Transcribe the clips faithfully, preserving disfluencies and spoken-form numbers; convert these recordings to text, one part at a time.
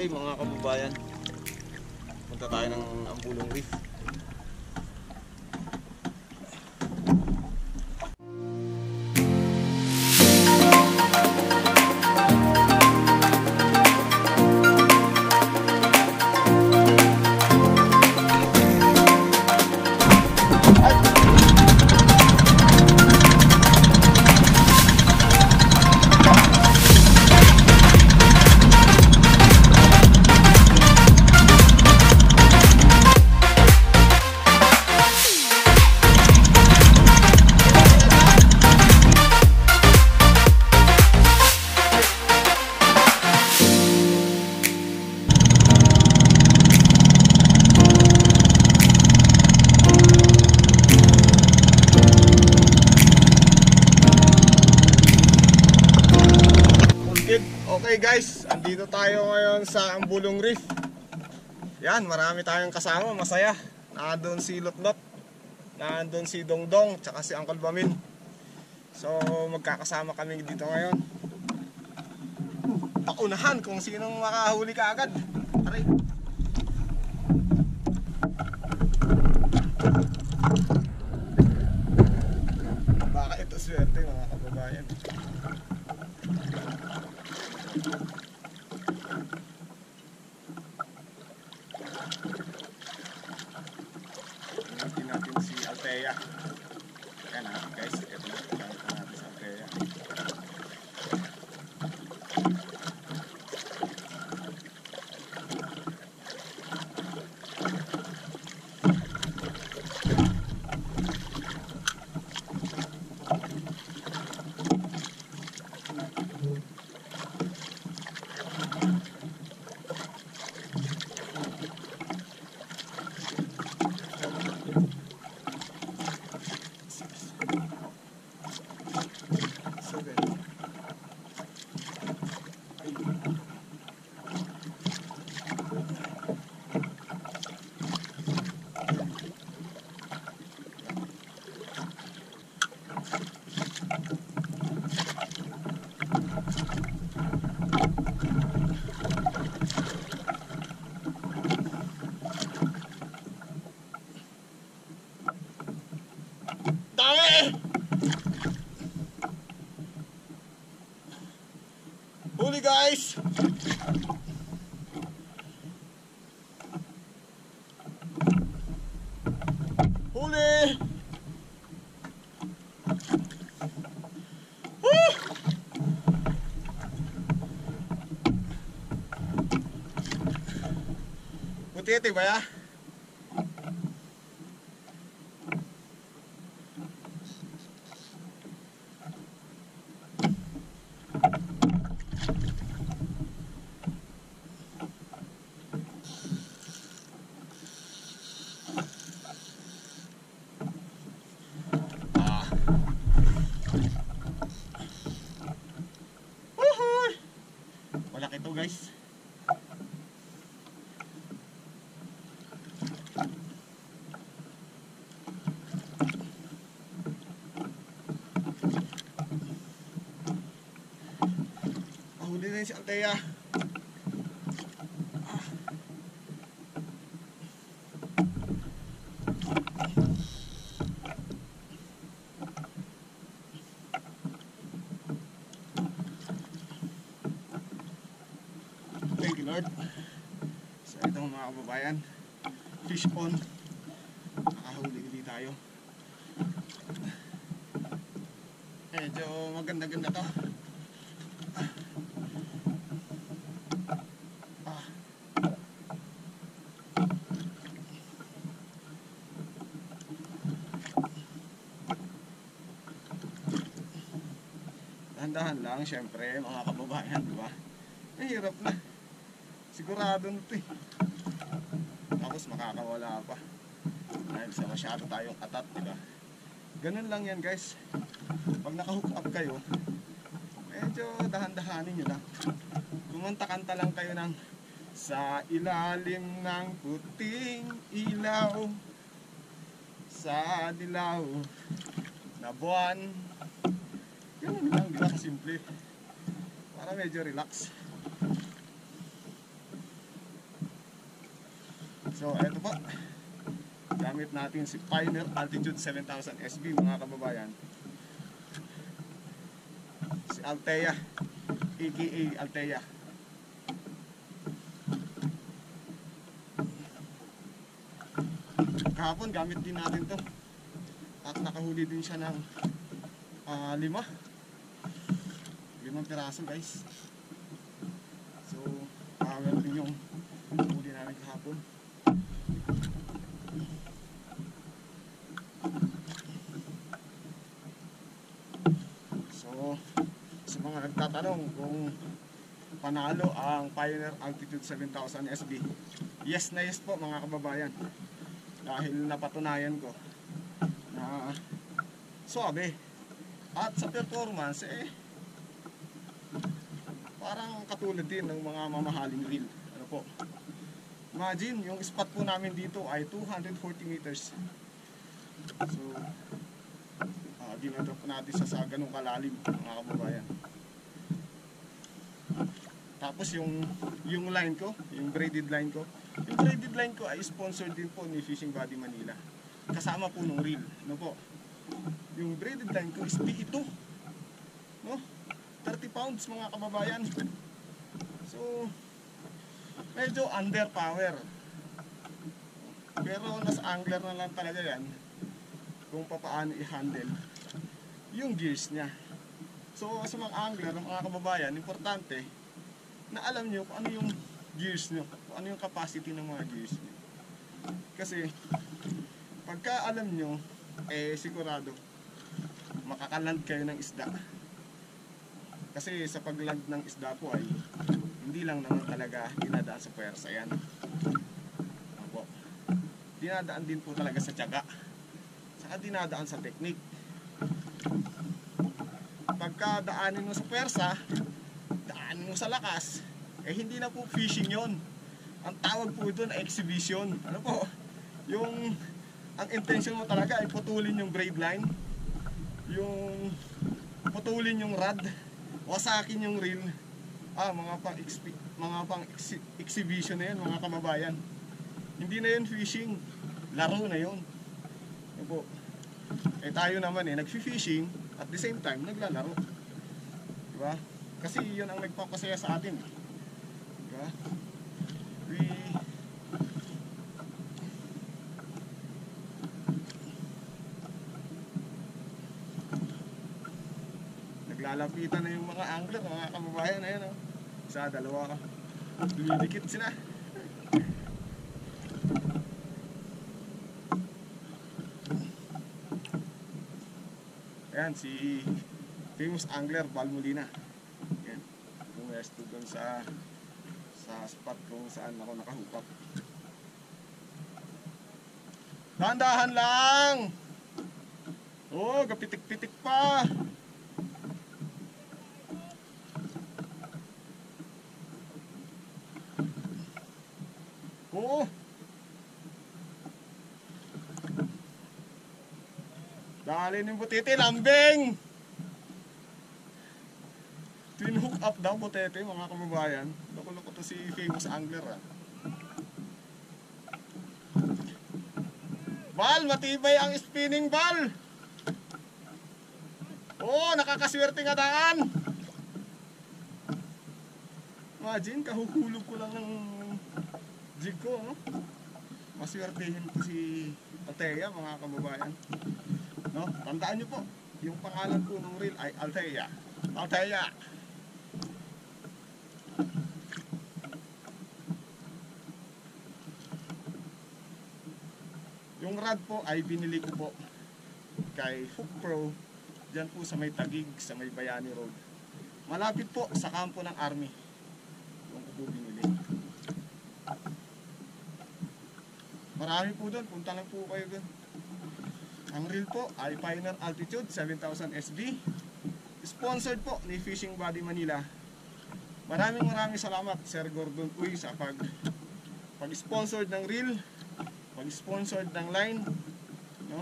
Okay mga kababayan, punta tayo ng Ambulong Reef. Okay guys, andito tayo ngayon sa Ambulong Reef. Yan, marami tayong kasama, masaya. Nandun si Lotlot, nandun si Dongdong, tsaka si Uncle Bamin. So magkakasama kami dito ngayon. Paunahan kung sinong makahuli ka agad. Aray. Baka ito swerte mga kababayan. Tingnan natin si Althea. Ayan na guys, ito na. Tingnan natin si Althea. Huli guys! Huli! Woo! Puti-iti ba ya? Malaki to guys. Mahuli na yun si Althea. Thank you Lord. So ito mga kababayan, fish on. Nakahuli ulit tayo. Medyo maganda-ganda to. Ah. Dahan-dahan lang syempre mga kababayan, di ba? Mahirap na. Sigurado nito eh. Tapos makakawala pa dahil sa masyado tayong atat, diba? Ganun lang yan guys. Pag naka-hook up kayo, medyo dahan-dahanin nyo lang. Kumanta-kanta lang kayo ng sa ilalim ng puting ilaw, sa dilaw na buwan. Ganun lang, di ba kasimple? Para medyo relax. So eto po, gamit natin si Pioneer Altitude seven thousand S B mga kababayan. Si Althea, aka Althea. Kahapon gamit din natin to. At nakahuli din siya ng uh, lima. Limang piraso guys. So, power din yung huli namin kahapon. So, sa mga nagtatanong kung panalo ang Pioneer Altitude seven thousand S B, yes na yes po mga kababayan. Dahil napatunayan ko na suabe. At sa performance eh parang katulad din ng mga mamahaling reel. Ano po? Imagine, yung spot po namin dito ay two hundred forty meters. So, uh, dinadrop po natin sa, sa ganung kalalim mga kababayan. Tapos yung yung line ko, yung braided line ko, yung braided line ko ay sponsored din po ni Fishing Buddy Manila. Kasama po nung reel, no po. Yung braided line ko is P E two. No? thirty pounds mga kababayan. So, medyo under power. Pero nasa angler na lang talaga yan kung paano i-handle yung gears niya. So, sa mga angler, mga kababayan, importante na alam nyo kung ano yung gears nyo, kung ano yung capacity ng mga gears nyo. Kasi pagka alam nyo, eh sigurado makakaland kayo ng isda. Kasi sa pagland ng isda po ay hindi lang naman talaga dinadaan sa puwersa yan. Opo. Dinadaan din po talaga sa tiyaga, saka dinadaan sa technique. Pagka daanin mo sa puwersa, daanin mo sa lakas, eh hindi na po fishing yon. Ang tawag po doon ay exhibition. Ano po? Yung ang intention mo talaga ay putulin yung braid line, yung putulin yung rod, wasakin yung reel. Ah, mga pang mga pang ex exhibition na yun mga kababayan. Hindi na yun fishing, laro na yun. Ano po? Eh tayo naman eh nagfi-fishing at the same time naglalaro. Diba? Kasi yun ang nagpapasaya sa atin. Diba? We naglalapitan na yung mga angler, mga kababayan na yun. Oh. Isa, dalawa ka. Dumidikit sila. Ayan, si famous angler MOLINA. Ayan, pumuesto doon sa sa spot kung saan ako nakahupap. Dahan-dahan lang! Oh, kapitik-pitik pa! Oo! Dali ng butete, lambing! Twin hook up daw butete mga kababayan. Loko-loko to si famous angler ah. Bal, matibay ang spinning ball. Oh, nakakaswerte nga daan. Imagine, kahuhulog ko lang ng jig ko, no? Maswertehin ko si Althea mga kababayan. No? Tandaan nyo po, yung pangalan po ng reel ay Althea. Althea. Yung rod po ay binili ko po kay Hookpro, dyan po sa may Tagig, sa may Bayani Road. Malapit po sa kampo ng Army. Yung ko po binili. Marami po doon, punta lang po kayo doon. Ang reel po ay Pioneer Altitude seven thousand S B. Sponsored po ni Fishing Buddy Manila. Maraming maraming salamat Sir Gordon Uy sa pag pag-sponsored ng reel, pag-sponsored ng line, no?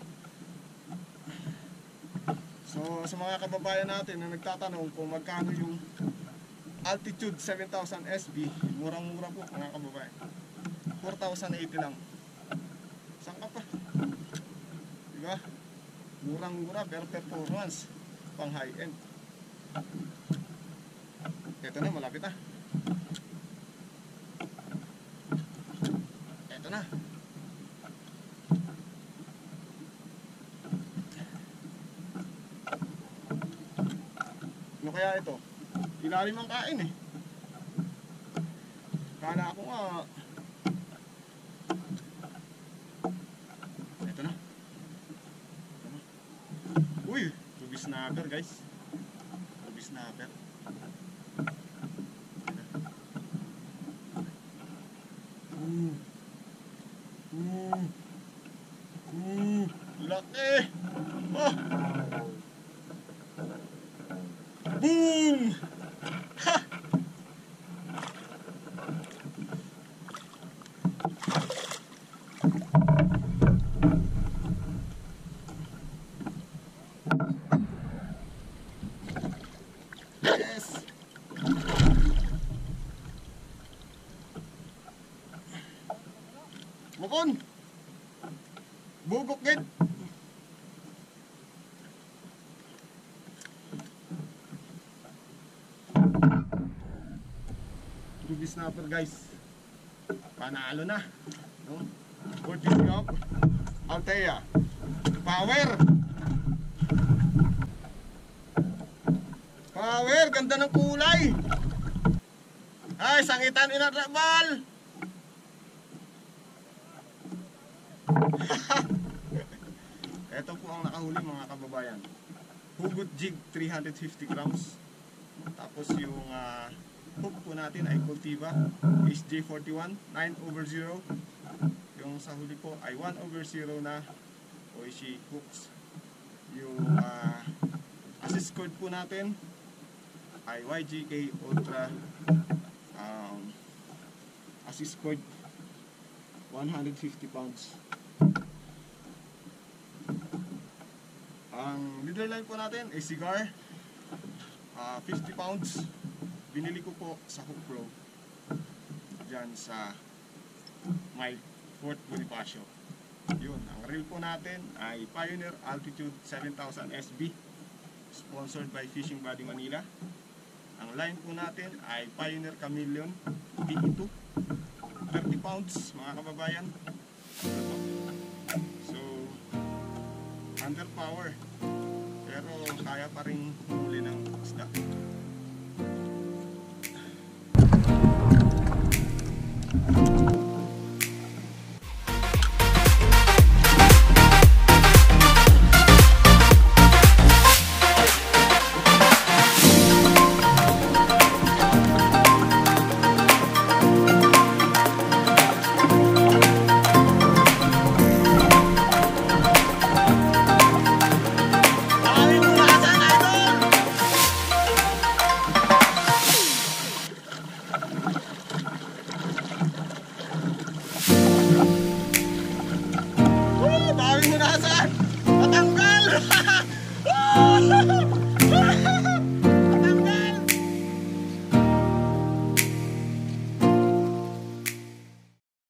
So sa mga kababayan natin na nagtatanong kung magkano yung Altitude seven thousand S B, murang-mura po mga kababayan. four thousand eighty lang. Saan ka pa? Diba? Murang-mura pero performance pang high-end. Ito na, malapit na. Ito na. Ano kaya ito? Ilalim ang kain eh. Kala ko nga. Ito na. Ito na. Uy, ruby snapper guys. Ruby snapper. Uh. Uh. Uh. Laki. Oh. Boom! Ha! Yes! Bukon! Bugok gid! Ruby snapper guys, panalo na, no? Courtesy of Althea. Power, power, ganda ng kulay. Ay, sangitan inatrabal. Ito po ang nakahuli mga kababayan. Hugot jig three hundred fifty grams. Tapos yung uh, hook po natin ay Cultiva H J forty-one nine over zero. Yung sa huli po ay one over zero na Oishi hooks. Yung uh, assist cord po natin ay Y G K Ultra um, assist cord one hundred fifty pounds. Ang leader line po natin ay Seaguar uh, fifty pounds. Binili ko po sa Hookpro dyan sa my Fort Bonifacio. Yun, ang reel po natin ay Pioneer Altitude seven thousand S B, sponsored by Fishing Buddy Manila. Ang line po natin ay Pioneer Camellion P E two, thirty pounds mga kababayan. So under power, pero kaya pa rin huli ng isda. Natanggal!